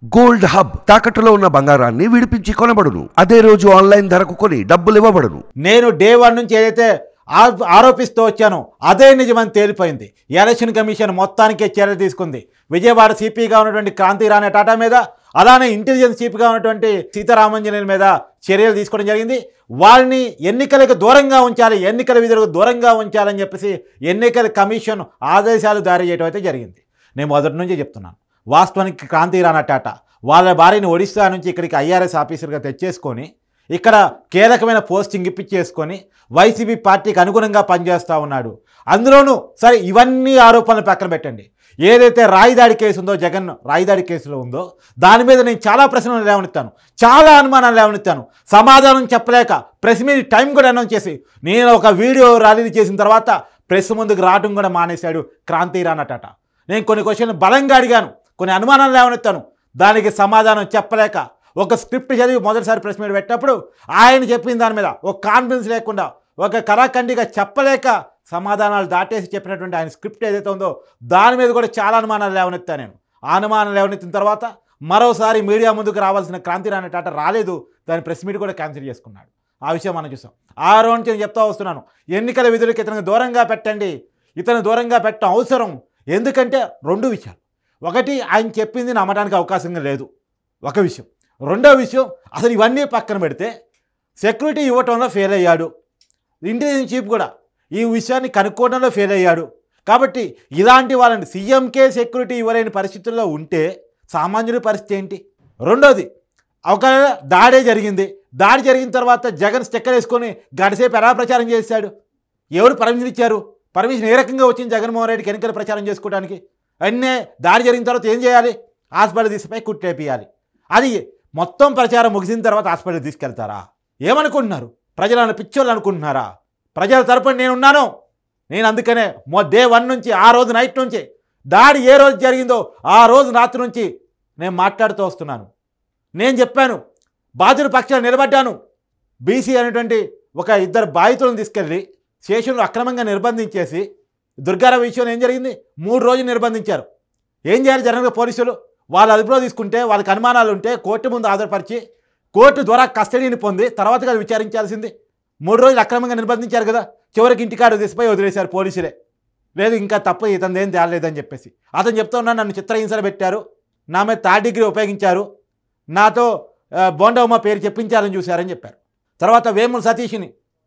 Gold hub తాకట్టులో ఉన్న బంగారాన్ని విడిపించి కొనబడును. అదే రోజు ఆన్లైన్ ధరకు కొని డబ్బులు ఇవ్వబడును. నేను డే 1 నుంచి ఏదైతే ఆరోపిస్తూ వచ్చానో అదే నిజమని తేలిపోయింది. ఎలక్షన్ కమిషన్ మొత్తానికే చర్యలు తీసుకుంది. విజయవాడ సిపిగా ఉన్నటువంటి క్రాంతి రాణా టాటా మీద, అలానే ఇంటెలిజెన్స్ చీఫ్గా ఉన్నటువంటి సీతారామంజనేయుల మీద చర్యలు తీసుకోవడం జరిగింది. వాళ్ళని ఎన్నికలకు దూరంగా ఉంచాలి, ఎన్నికల విధులకు దూరంగా ఉంచాలని చెప్పేసి ఎన్నికల కమిషన్ ఆదేశాలు జారీ చేయడం అయితే జరిగింది. నేను మొదటి నుంచి చెప్తున్నాను, వాస్తవానికి క్రాంతి రాణా టాటా వాళ్ళ భార్యని ఒడిశా నుంచి ఇక్కడికి ఐఆర్ఎస్ ఆఫీసర్గా తెచ్చేసుకొని ఇక్కడ కీలకమైన పోస్టింగ్ ఇప్పించేసుకొని వైసీపీ పార్టీకి అనుగుణంగా పనిచేస్తూ ఉన్నాడు. అందులోనూ సరే ఇవన్నీ ఆరోపణలు పక్కన పెట్టండి, ఏదైతే రాయిదాడి కేసు ఉందో, జగన్ రాయిదాడి కేసులో ఉందో దాని మీద నేను చాలా ప్రశ్నలు లేవనెత్తాను, చాలా అనుమానాలు లేవనెత్తాను. సమాధానం చెప్పలేక ప్రెస్ మీద టైం కూడా అనౌన్స్ చేసి నేను ఒక వీడియో రిలీజ్ చేసిన తర్వాత ప్రెస్ ముందుకు రావడం కూడా మానేశాడు క్రాంతి రాణా టాటా. నేను కొన్ని క్వశ్చన్లు బలంగా అడిగాను, కొన్ని అనుమానాలు లేవనెత్తాను, దానికి సమాధానం చెప్పలేక ఒక స్క్రిప్ట్ చదివి మొదటిసారి ప్రెస్ మీట్ పెట్టినప్పుడు ఆయన చెప్పిన దాని మీద ఒక కాన్ఫిడెన్స్ లేకుండా, ఒక కరాఖండిగా చెప్పలేక సమాధానాలు దాటేసి చెప్పినటువంటి ఆయన స్క్రిప్ట్ ఏదైతే ఉందో దాని మీద కూడా చాలా అనుమానాలు లేవనెత్తాను నేను. ఆ అనుమానాలు లేవనెత్తిన తర్వాత మరోసారి మీడియా ముందుకు రావాల్సిన క్రాంతి రాణా టాటా రాలేదు, దాని ప్రెస్ మీట్ కూడా క్యాన్సిల్ చేసుకున్నాడు. ఆ విషయం మనం చూసాం. ఆ రోజు నేను చెప్తా వస్తున్నాను, ఎన్నికల విధులకు ఇతను దూరంగా పెట్టండి, ఇతను దూరంగా పెట్టడం అవసరం. ఎందుకంటే రెండు విషయాలు, ఒకటి ఆయన చెప్పింది నమ్మడానికి అవకాశంగా లేదు ఒక విషయం, రెండో విషయం అసలు ఇవన్నీ పక్కన పెడితే సెక్యూరిటీ ఇవ్వటంలో ఫెయిల్ అయ్యాడు, ఇంటెలిజెన్స్ చీఫ్ కూడా ఈ విషయాన్ని కనుక్కోవడంలో ఫెయిల్ అయ్యాడు. కాబట్టి ఇలాంటి వాళ్ళని సీఎంకే సెక్యూరిటీ ఇవ్వలేని పరిస్థితుల్లో ఉంటే సామాన్యుడి పరిస్థితి ఏంటి? రెండోది, ఒక దాడే జరిగింది, దాడి జరిగిన తర్వాత జగన్ స్టెక్కర్ వేసుకొని గంటసేపు ఎలా ప్రచారం చేశాడు? ఎవరు పర్మిషన్ ఇచ్చారు? పర్మిషన్ ఏ రకంగా వచ్చింది జగన్మోహన్ రెడ్డికి ఎన్నికల ప్రచారం చేసుకోవడానికి? అన్నే దాడి జరిగిన తర్వాత ఏం చేయాలి? హాస్పిటల్ తీసుకుపోయి కుట్టేపియాలి. అది మొత్తం ప్రచారం ముగిసిన తర్వాత హాస్పిటల్ తీసుకెళ్తారా? ఏమనుకుంటున్నారు? ప్రజలను పిచ్చోళ్ళు అనుకుంటున్నారా? ప్రజల తరపున నేనున్నాను. నేను అందుకనే డే 1 నుంచి, ఆ రోజు నైట్ నుంచి, దాడి ఏ రోజు జరిగిందో ఆ రోజు రాత్రి నుంచి నేను మాట్లాడుతూ వస్తున్నాను. నేను చెప్పాను, బాధితుల పక్షాన్ని నిలబడ్డాను. బీసీ అనేటువంటి ఒక ఇద్దరు బాధితులను తీసుకెళ్ళి స్టేషన్లో అక్రమంగా నిర్బంధించేసి, దుర్గారావు విషయంలో ఏం జరిగింది? 3 రోజులు నిర్బంధించారు. ఏం చేయాలి జనరల్గా పోలీసులు? వాళ్ళ అదుపులో తీసుకుంటే, వాళ్ళకి అనుమానాలు ఉంటే కోర్టు ముందు హాజరుపరిచి కోర్టు ద్వారా కస్టడీని పొంది తర్వాత కదా విచారించాల్సింది. 3 రోజులు అక్రమంగా నిర్బంధించారు కదా, చివరికి ఇంటికాడు తీసిపోయి వదిలేశారు పోలీసులే. లేదు ఇంకా తప్పు ఇతను ఏం తేలేదని చెప్పేసి అతను చెప్తూ ఉన్నాను, నన్ను చిత్రహింసలు పెట్టారు, నా మీద థర్డ్ డిగ్రీ ఉపయోగించారు, నాతో బోండవమ్మ పేరు చెప్పించాలని చూశారని చెప్పారు. తర్వాత వేముల సతీష్ని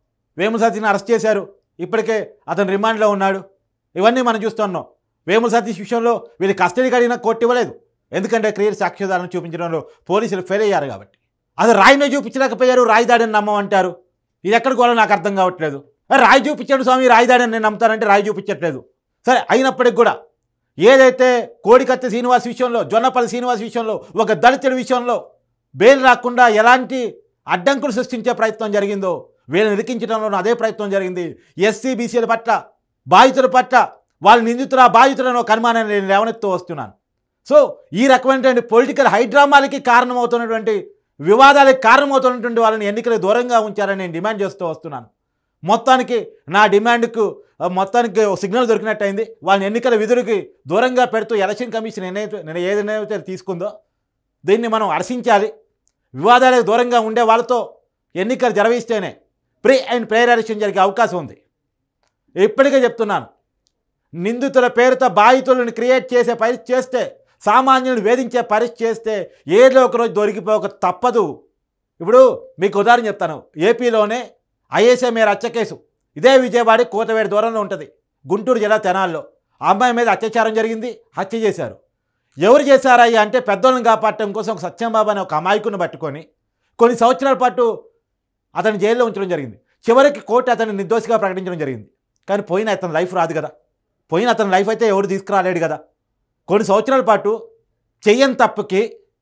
అరెస్ట్ చేశారు, ఇప్పటికే అతను రిమాండ్లో ఉన్నాడు. ఇవన్నీ మనం చూస్తున్నాం. వేముల సతీష్ విషయంలో వీళ్ళు కస్టడీకి అడిగినా కోర్టు ఇవ్వలేదు, ఎందుకంటే క్లియర్ సాక్ష్యాధారాలను చూపించడంలో పోలీసులు ఫెయిల్ అయ్యారు కాబట్టి. అది రాయినే చూపించలేకపోయారు, రాయిదాడిని నమ్మమంటారు. ఇది ఎక్కడికి కూడా నాకు అర్థం కావట్లేదు. రాయి చూపించాడు స్వామి, రాయిదాడిని నేను నమ్ముతానంటే రాయి చూపించట్లేదు. సరే అయినప్పటికి కూడా ఏదైతే కోడికత్తి శ్రీనివాస్ విషయంలో, జొన్నపల్లి శ్రీనివాస్ విషయంలో, ఒక దళితుడి విషయంలో బెయిల్ రాకుండా ఎలాంటి అడ్డంకులు సృష్టించే ప్రయత్నం జరిగిందో వీళ్ళని ఇరికించడంలో అదే ప్రయత్నం జరిగింది. ఎస్సీ బీసీల పట్ల, బాధితుల పట్ల, వాళ్ళ నిందితుల బాధితులను ఒక అనుమానాన్ని నేను లేవనెత్తూ వస్తున్నాను. సో ఈ రకమైనటువంటి పొలిటికల్ హైడ్రామాలకి కారణమవుతున్నటువంటి, వివాదాలకు కారణమవుతున్నటువంటి వాళ్ళని ఎన్నికలకు దూరంగా ఉంచారని నేను డిమాండ్ చేస్తూ వస్తున్నాను. మొత్తానికి నా డిమాండ్కు మొత్తానికి సిగ్నల్ దొరికినట్టయింది. వాళ్ళని ఎన్నికల విధులకి దూరంగా పెడుతూ ఎలక్షన్ కమిషన్ ఏదైతే తీసుకుందో దీన్ని మనం హర్షించాలి. వివాదాలకు దూరంగా ఉండే వాళ్ళతో ఎన్నికలు జరిగిస్తేనే ప్రీ అండ్ ప్రేయర్ ఎలక్షన్ జరిగే అవకాశం ఉంది. ఇప్పటికే చెప్తున్నాను, నిందితుల పేరుతో బాధితులను క్రియేట్ చేసే పరిస్థితి చేస్తే, సామాన్యులను వేధించే పరిస్థితి చేస్తే ఏదో ఒకరోజు దొరికిపోక తప్పదు. ఇప్పుడు మీకు ఉదాహరణ చెప్తాను, ఏపీలోనే ఐఎస్ఎంఏ హత్య కేసు ఇదే విజయవాడ కోతవేడు దూరంలో ఉంటుంది, గుంటూరు జిల్లా తెనాల్లో. ఆ అమ్మాయి మీద అత్యాచారం జరిగింది, హత్య చేశారు. ఎవరు చేశారయ్యా అంటే పెద్దోళ్ళని కాపాడటం కోసం ఒక సత్యంబాబు అనే ఒక అమాయకుని పట్టుకొని కొన్ని సంవత్సరాల పాటు అతను జైల్లో ఉంచడం జరిగింది. చివరికి కోర్టు అతన్ని నిర్దోషిగా ప్రకటించడం జరిగింది. కానీ పోయిన అతని లైఫ్ రాదు కదా, పోయిన అతని లైఫ్ అయితే ఎవరు తీసుకురాలేడు కదా. కొన్ని సంవత్సరాల పాటు చెయ్యని తప్పుకి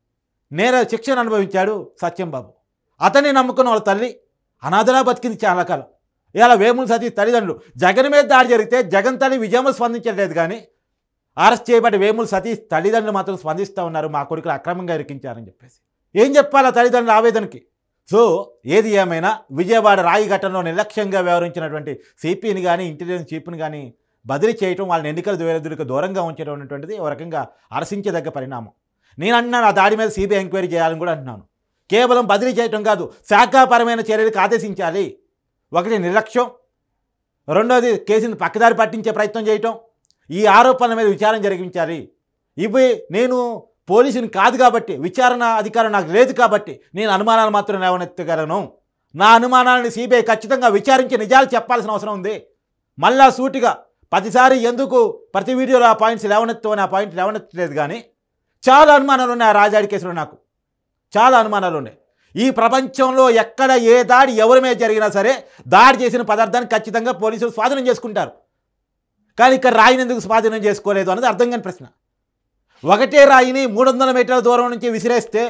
శిక్షను అనుభవించాడు సత్యంబాబు. అతన్ని నమ్ముకున్న వాళ్ళ తల్లి అనాథలా బతికింది చాలా కాలం. ఇలా వేముల సతీష్ తల్లిదండ్రులు, జగన్ మీద దాడి జరిగితే జగన్ తల్లి విజయమ్మ స్పందించలేదు, కానీ అరెస్ట్ చేయబడి వేముల సతీష్ తల్లిదండ్రులు మాత్రం స్పందిస్తూ ఉన్నారు, మా కొడుకులు అక్రమంగా ఇరికించారని చెప్పేసి. ఏం చెప్పాలి ఆ తల్లిదండ్రుల ఆవేదనకి? సో ఏది ఏమైనా విజయవాడ రాయి ఘటనలో నిర్లక్ష్యంగా వ్యవహరించినటువంటి సిపిని కానీ, ఇంటెలిజెన్స్ చీఫ్ని కానీ బదిలీ చేయటం, వాళ్ళని ఎన్నికల విధులకు దూరంగా ఉంచడం అనేటువంటిది ఒక రకంగా హర్షించదగ్గ పరిణామం. నేను అంటున్నాను ఆ దాడి మీద సిబిఐ ఎంక్వైరీ చేయాలని కూడా అంటున్నాను. కేవలం బదిలీ చేయటం కాదు, శాఖాపరమైన చర్యలకు ఆదేశించాలి. ఒకటి నిర్లక్ష్యం, రెండోది కేసుని పక్కదారి పట్టించే ప్రయత్నం చేయటం, ఈ ఆరోపణల మీద విచారణ జరిగించాలి. ఇవి నేను పోలీసుని కాదు కాబట్టి, విచారణ అధికారం నాకు లేదు కాబట్టి నేను అనుమానాలు మాత్రం లేవనెత్తగలను. నా అనుమానాలను సిబిఐ ఖచ్చితంగా విచారించి నిజాలు చెప్పాల్సిన అవసరం ఉంది. మళ్ళా సూటిగా ప్రతిసారి ఎందుకు ప్రతి వీడియోలో ఆ పాయింట్స్ లేవనెత్తమని ఆ పాయింట్ లేవనెత్తలేదు. కానీ చాలా అనుమానాలు ఉన్నాయి ఆ రాజాడి కేసులో. నాకు చాలా అనుమానాలు ఉన్నాయి. ఈ ప్రపంచంలో ఎక్కడ ఏ దాడి ఎవరి మీద జరిగినా సరే దాడి చేసిన పదార్థాన్ని ఖచ్చితంగా పోలీసులు స్వాధీనం చేసుకుంటారు. కానీ ఇక్కడ రాయిని ఎందుకు స్వాధీనం చేసుకోలేదు అన్నది అర్థం కాని ప్రశ్న. ఒకటే రాయిని 300 మీటర్ల దూరం నుంచి విసిరేస్తే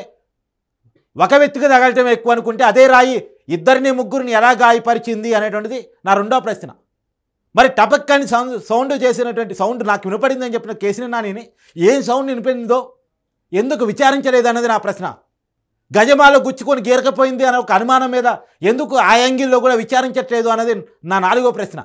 ఒక వ్యక్తికి తగలటం ఎక్కువ అనుకుంటే, అదే రాయి ఇద్దరిని ముగ్గురిని ఎలా గాయపరిచింది అనేటువంటిది నా రెండో ప్రశ్న. మరి టపక్కని సౌండ్ చేసినటువంటి సౌండ్ నాకు వినపడిందని చెప్పిన కేసీఆర్ నానిని ఏం సౌండ్ వినిపిందో ఎందుకు విచారించలేదు అన్నది నా ప్రశ్న. గజమాలో గుచ్చుకొని గీరకపోయింది అనే ఒక అనుమానం మీద ఎందుకు ఆ యాంగిల్లో కూడా విచారించట్లేదు అన్నది నా నాలుగో ప్రశ్న.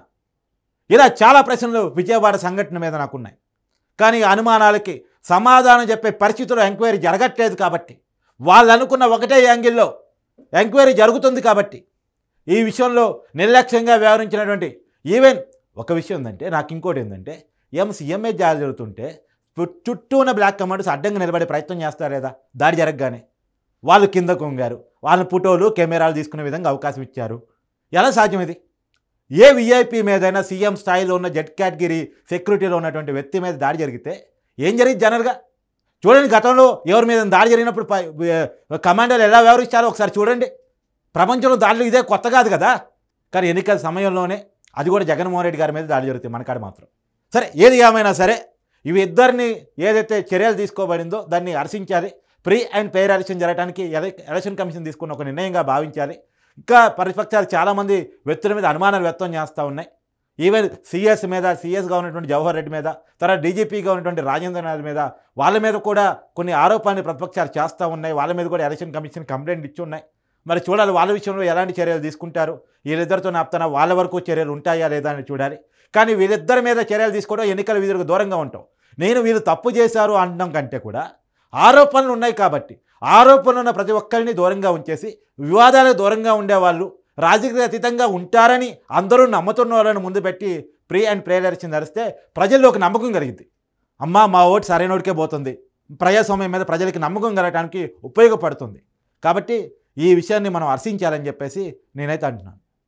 ఇలా చాలా ప్రశ్నలు విజయవాడ సంఘటన మీద నాకున్నాయి. కానీ అనుమానాలకి సమాధానం చెప్పే పరిస్థితుల్లో ఎంక్వైరీ జరగట్లేదు కాబట్టి, వాళ్ళు అనుకున్న ఒకటే యాంగిల్లో ఎంక్వైరీ జరుగుతుంది కాబట్టి ఈ విషయంలో నిర్లక్ష్యంగా వ్యవహరించినటువంటి ఈవెన్ ఒక విషయం ఏంటంటే, నాకు ఇంకోటి ఏంటంటే, సీఎంఏ దాడి జరుగుతుంటే చుట్టూ ఉన్న బ్లాక్ కమాండర్స్ అడ్డంగా నిలబడే ప్రయత్నం చేస్తారు లేదా? దాడి జరగగానే వాళ్ళు కింద కొంగారు, వాళ్ళ ఫోటోలు కెమెరాలు తీసుకునే విధంగా అవకాశం ఇచ్చారు. ఎలా సాధ్యం ఇది? ఏ విఐపి మీదైనా సీఎం స్థాయిలో ఉన్న జెడ్ కేటగిరీ సెక్యూరిటీలో ఉన్నటువంటి వ్యక్తి మీద దాడి జరిగితే ఏం జరిగింది జనరల్గా? చూడండి, గతంలో ఎవరి మీద దాడి జరిగినప్పుడు కమాండర్లు ఎలా వ్యవహరించారో ఒకసారి చూడండి. ప్రపంచంలో దాడులు ఇదే కొత్త కాదు కదా. కానీ ఎన్నికల సమయంలోనే అది కూడా జగన్మోహన్ రెడ్డి గారి మీద దాడి జరుగుతుంది మనకాడ మాత్రం. సరే, ఏది ఏమైనా సరే ఇవి ఇద్దరిని ఏదైతే చర్యలు తీసుకోబడిందో దాన్ని హర్షించాలి. ప్రీ అండ్ ఫెయిర్ ఎలక్షన్ జరగడానికి ఎలక్షన్ కమిషన్ తీసుకున్న ఒక నిర్ణయంగా భావించాలి. ఇంకా ప్రతిపక్షాలు చాలామంది వ్యక్తుల మీద అనుమానాలు వ్యక్తం చేస్తూ ఉన్నాయి. ఈవెన్ సీఎస్గా ఉన్నటువంటి జవహర్ రెడ్డి మీద, తర్వాత డీజీపీగా ఉన్నటువంటి రాజేంద్రనాథ్ మీద, వాళ్ళ మీద కూడా కొన్ని ఆరోపణలు ప్రతిపక్షాలు చేస్తూ ఉన్నాయి. వాళ్ళ మీద కూడా ఎలక్షన్ కమిషన్ కంప్లైంట్ ఇచ్చి ఉన్నాయి. మరి చూడాలి వాళ్ళ విషయంలో ఎలాంటి చర్యలు తీసుకుంటారు. వీళ్ళిద్దరితో ఆపుతానా, వాళ్ళ వరకు చర్యలు ఉంటాయా లేదా అని చూడాలి. కానీ వీళ్ళిద్దరి మీద చర్యలు తీసుకోవడం ఎన్నికల విధులకు దూరంగా ఉంటాం. నేను వీళ్ళు తప్పు చేశారు అనడం కంటే కూడా ఆరోపణలు ఉన్నాయి కాబట్టి ఆరోపణలు ఉన్న ప్రతి ఒక్కరిని దూరంగా ఉంచేసి, వివాదాలకు దూరంగా ఉండేవాళ్ళు రాజకీయ అతీతంగా ఉంటారని అందరూ నమ్ముతున్న వాళ్ళని ముందు పెట్టి ప్రీ అండ్ ఫెయిర్ ఎలక్షన్ జరిస్తే ప్రజల్లో ఒక నమ్మకం కలిగింది. అమ్మా, మా ఓటు సరైనోడికే పోతుంది, ప్రజాస్వామ్యం మీద ప్రజలకి నమ్మకం కలగడానికి ఉపయోగపడుతుంది. కాబట్టి ఈ విషయాన్ని మనం హర్షించాలని చెప్పేసి నేనైతే అంటున్నాను.